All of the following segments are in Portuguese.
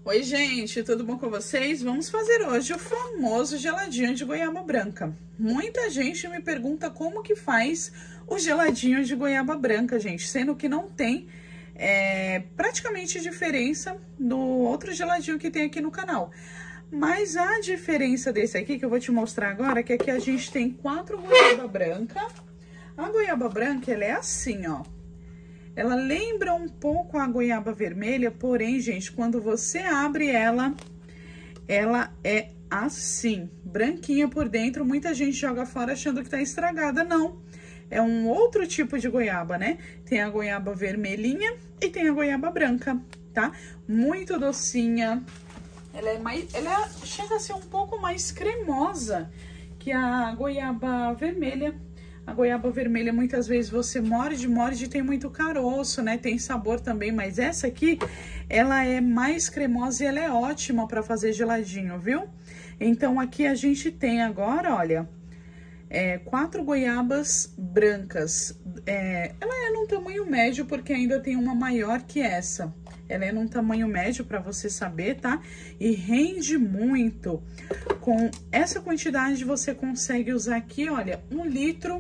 Oi, gente, tudo bom com vocês? Vamos fazer hoje o famoso geladinho de goiaba branca. Muita gente me pergunta como que faz o geladinho de goiaba branca, gente, sendo que não tem praticamente diferença do outro geladinho que tem aqui no canal. Mas a diferença desse aqui, que eu vou te mostrar agora, é que aqui a gente tem 4 goiaba branca. A goiaba branca, ela é assim, ó. Ela lembra um pouco a goiaba vermelha, porém, gente, quando você abre ela é assim, branquinha por dentro. Muita gente joga fora achando que tá estragada, não. É um outro tipo de goiaba, né? Tem a goiaba vermelhinha e tem a goiaba branca, tá? Muito docinha. Ela chega a ser um pouco mais cremosa que a goiaba vermelha. A goiaba vermelha, muitas vezes, você morde, tem muito caroço, né? Tem sabor também, mas essa aqui, ela é mais cremosa e ela é ótima para fazer geladinho, viu? Então, aqui a gente tem agora, olha, 4 goiabas brancas. Ela é num tamanho médio, porque ainda tem uma maior que essa. Ela é num tamanho médio para você saber, tá? E rende muito. Com essa quantidade, você consegue usar aqui, olha, 1 litro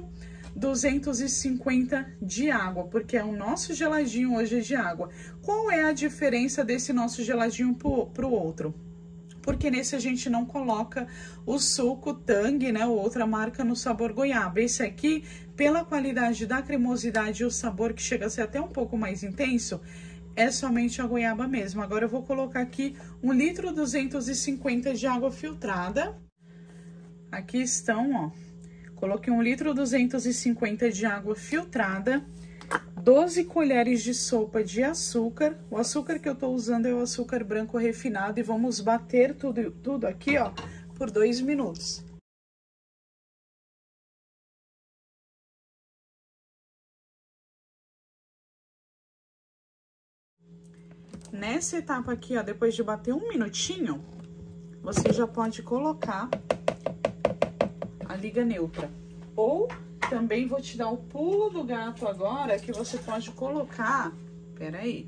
250 de água, porque o nosso geladinho hoje é de água. Qual é a diferença desse nosso geladinho pro outro? Porque nesse a gente não coloca o suco Tang, né, ou outra marca no sabor goiaba. Esse aqui, pela qualidade da cremosidade e o sabor que chega a ser até um pouco mais intenso, é somente a goiaba mesmo. Agora eu vou colocar aqui 1 litro 250 de água filtrada. Aqui estão, ó. Coloquei 1 litro 250 de água filtrada, 12 colheres de sopa de açúcar. O açúcar que eu tô usando é o açúcar branco refinado e vamos bater tudo aqui, ó, por 2 minutos. Nessa etapa aqui, ó, depois de bater 1 minutinho, você já pode colocar a liga neutra. Ou também vou te dar o pulo do gato agora, que você pode colocar... Peraí.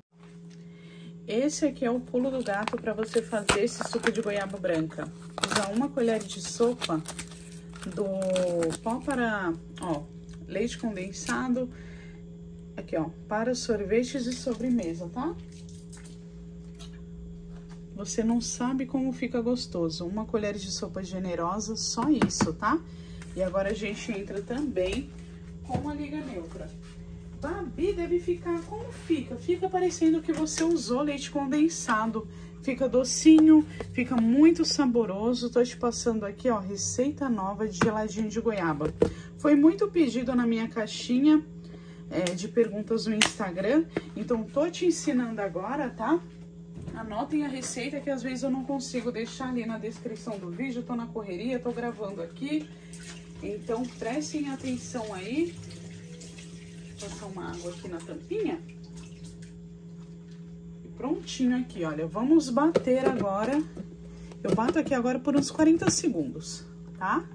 Esse aqui é o pulo do gato para você fazer esse suco de goiaba branca. Usar 1 colher de sopa do pó para... Ó, leite condensado. Aqui, ó, para sorvetes e sobremesa, tá? Você não sabe como fica gostoso. 1 colher de sopa generosa, só isso, tá? E agora a gente entra também com a liga neutra. Babi, deve ficar como fica? Fica parecendo que você usou leite condensado. Fica docinho, fica muito saboroso. Tô te passando aqui, ó, receita nova de geladinho de goiaba. Foi muito pedido na minha caixinha de perguntas no Instagram. Então, tô te ensinando agora, tá? Anotem a receita, que às vezes eu não consigo deixar ali na descrição do vídeo. Tô na correria, tô gravando aqui. Então, prestem atenção aí. Vou passar uma água aqui na tampinha. E prontinho aqui, olha. Vamos bater agora. Eu bato aqui agora por uns 40 segundos, tá?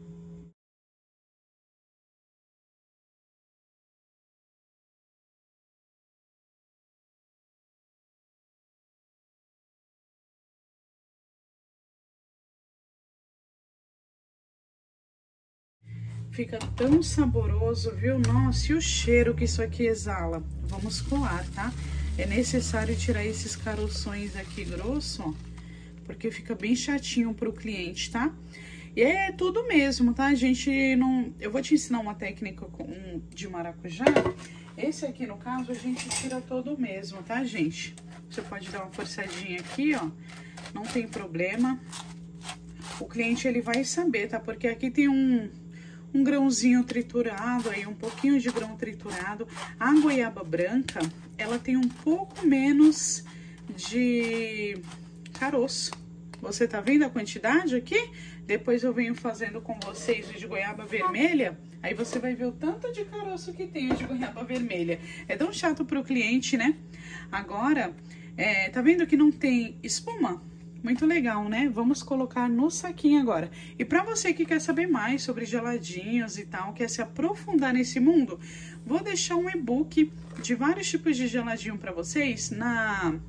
Fica tão saboroso, viu? Nossa, e o cheiro que isso aqui exala. Vamos coar, tá? É necessário tirar esses caroções aqui grosso, ó, porque fica bem chatinho pro cliente, tá? E é tudo mesmo, tá? A gente não... Eu vou te ensinar uma técnica de maracujá. Esse aqui, no caso, a gente tira todo mesmo, tá, gente? Você pode dar uma forçadinha aqui, ó. Não tem problema. O cliente, ele vai saber, tá? Porque aqui tem um grãozinho triturado, aí um pouquinho de grão triturado. A goiaba branca, ela tem um pouco menos de caroço. Você tá vendo a quantidade aqui? Depois eu venho fazendo com vocês o de goiaba vermelha, aí você vai ver o tanto de caroço que tem o de goiaba vermelha. É tão chato pro cliente, né? Agora, tá vendo que não tem espuma? Muito legal, né? Vamos colocar no saquinho agora. E pra você que quer saber mais sobre geladinhos e tal, quer se aprofundar nesse mundo, vou deixar um e-book de vários tipos de geladinho pra vocês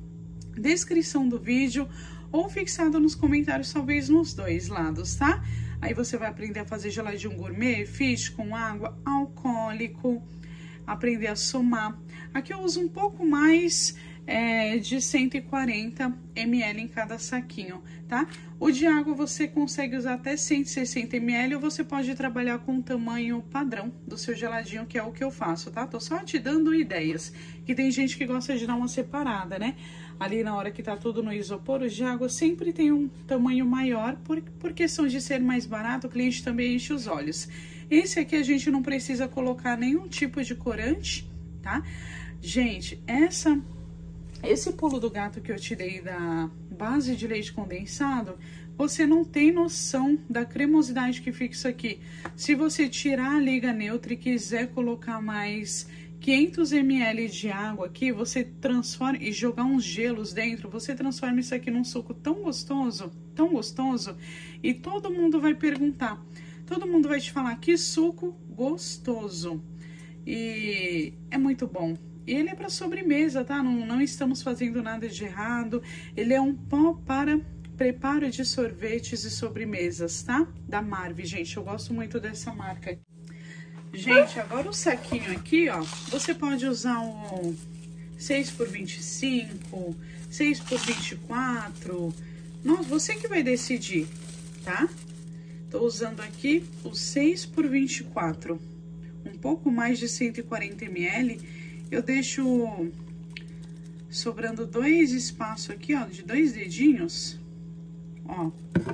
descrição do vídeo ou fixado nos comentários, talvez nos dois lados, tá? Aí você vai aprender a fazer geladinho gourmet, fish com água, alcoólico, aprender a somar. Aqui eu uso um pouco mais de 140 ml em cada saquinho, tá? O de água você consegue usar até 160 ml ou você pode trabalhar com o tamanho padrão do seu geladinho, que é o que eu faço, tá? Tô só te dando ideias, que tem gente que gosta de dar uma separada, né? Ali na hora que tá tudo no isopor, o de água sempre tem um tamanho maior, por questão de ser mais barato, o cliente também enche os olhos. Esse aqui a gente não precisa colocar nenhum tipo de corante, tá? Gente, esse pulo do gato que eu tirei da base de leite condensado, você não tem noção da cremosidade que fica isso aqui. Se você tirar a liga neutra e quiser colocar mais 500 ml de água aqui, você transforma e jogar uns gelos dentro, você transforma isso aqui num suco tão gostoso, e todo mundo vai perguntar, todo mundo vai te falar que suco gostoso. E é muito bom. E ele é para sobremesa, tá? Não estamos fazendo nada de errado. Ele é um pó para preparo de sorvetes e sobremesas, tá? Da Marve, gente. Eu gosto muito dessa marca. Gente, agora o saquinho aqui, ó. Você pode usar o 6x25, 6x24. Nossa, você que vai decidir, tá? Tô usando aqui o 6x24. Um pouco mais de 140 ml. Eu deixo sobrando 2 espaços aqui, ó, de 2 dedinhos, ó.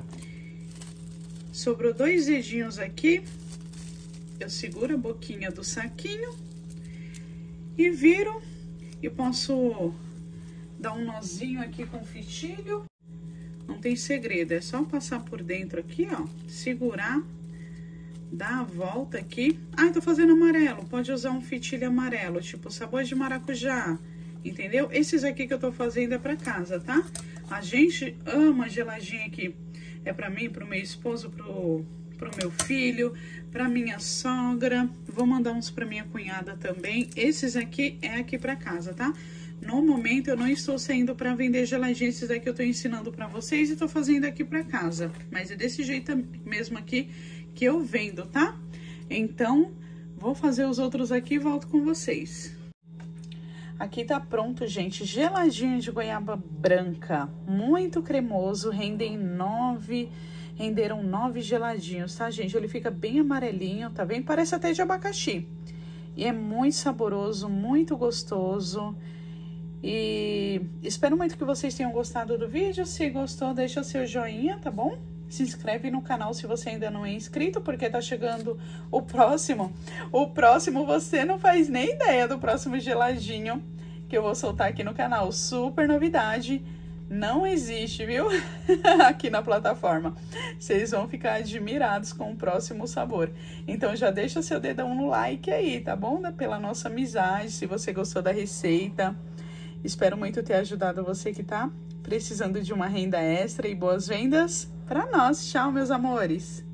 Sobrou 2 dedinhos aqui, eu seguro a boquinha do saquinho e viro. E posso dar um nozinho aqui com fitilho. Não tem segredo, é só passar por dentro aqui, ó, segurar. Dá a volta aqui. Ah, eu tô fazendo amarelo. Pode usar um fitilho amarelo, tipo sabor de maracujá, entendeu? Esses aqui que eu tô fazendo é pra casa, tá? A gente ama geladinho aqui. É pra mim, pro meu esposo, pro meu filho, pra minha sogra. Vou mandar uns pra minha cunhada também. Esses aqui é aqui pra casa, tá? No momento eu não estou saindo pra vender geladinho. Esses daqui eu tô ensinando pra vocês e tô fazendo aqui pra casa. Mas é desse jeito mesmo aqui que eu vendo, tá? Então, vou fazer os outros aqui e volto com vocês. Aqui tá pronto, gente, geladinho de goiaba branca, muito cremoso, renderam 9 geladinhos, tá, gente? Ele fica bem amarelinho, tá vendo? Parece até de abacaxi. E é muito saboroso, muito gostoso. E espero muito que vocês tenham gostado do vídeo. Se gostou, deixa o seu joinha, tá bom? Se inscreve no canal se você ainda não é inscrito, porque tá chegando o próximo. O próximo você não faz nem ideia do próximo geladinho que eu vou soltar aqui no canal. Super novidade, não existe, viu? Aqui na plataforma. Vocês vão ficar admirados com o próximo sabor. Então já deixa seu dedão no like aí, tá bom? Pela nossa amizade, se você gostou da receita. Espero muito ter ajudado você que tá precisando de uma renda extra e boas vendas para nós. Tchau, meus amores!